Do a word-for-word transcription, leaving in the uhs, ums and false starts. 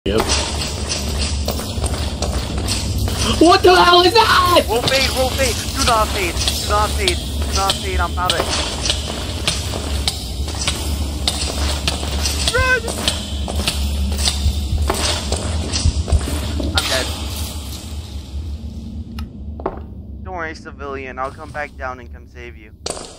Yep. What the hell is that? Roll fade, roll fade. Do not fade. Do not fade. Do not fade. I'm about it. Run! I'm dead. Don't worry, civilian. I'll come back down and come save you.